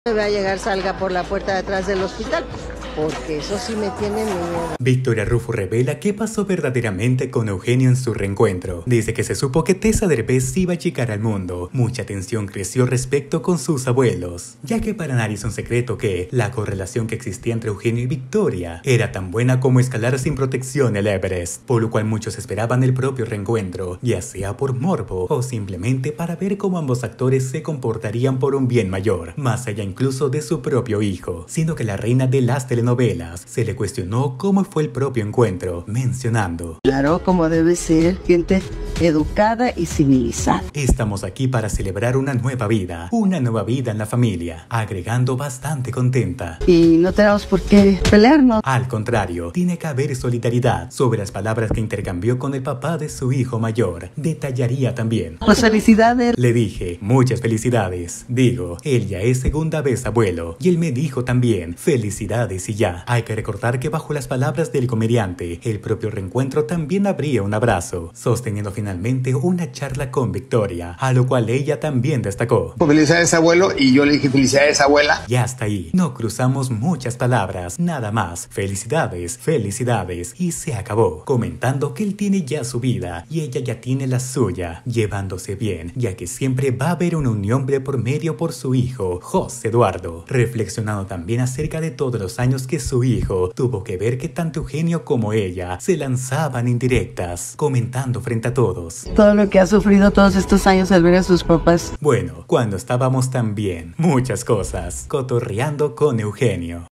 Va a llegar, salga por la puerta de atrás del hospital, porque eso sí me tiene miedo. Victoria Rufo revela qué pasó verdaderamente con Eugenio en su reencuentro. Dice que se supo que Tessa Derbez iba a llegar al mundo. Mucha tensión creció respecto con sus abuelos, ya que para nadie es un secreto que la correlación que existía entre Eugenio y Victoria era tan buena como escalar sin protección el Everest, por lo cual muchos esperaban el propio reencuentro, ya sea por morbo o simplemente para ver cómo ambos actores se comportarían por un bien mayor, más allá incluso de su propio hijo, siendo que la reina de las telenovelas se le cuestionó cómo fue el propio encuentro, mencionando: claro, como debe ser, gente educada y civilizada. Estamos aquí para celebrar una nueva vida en la familia, agregando bastante contenta. Y no tenemos por qué pelearnos. Al contrario, tiene que haber solidaridad. Sobre las palabras que intercambió con el papá de su hijo mayor, detallaría también: Pues felicidades. Le dije, muchas felicidades. Digo, él ya es segunda vez abuelo, y él me dijo también, felicidades y ya. Hay que recordar que bajo las palabras del comediante, el propio reencuentro también habría un abrazo, sosteniendo finalmente una charla con Victoria, a lo cual ella también destacó: felicidades abuelo, y yo le dije felicidades abuela. Y hasta ahí, no cruzamos muchas palabras, nada más, felicidades, felicidades, y se acabó, comentando que él tiene ya su vida, y ella ya tiene la suya, llevándose bien, ya que siempre va a haber una unión de por medio por su hijo, José Eduardo, reflexionando también acerca de todos los años que su hijo tuvo que ver que tanto Eugenio como ella se lanzaban indirectas, comentando frente a todos todo lo que ha sufrido todos estos años al ver a sus papás. Bueno, cuando estábamos tan bien, muchas cosas, cotorreando con Eugenio.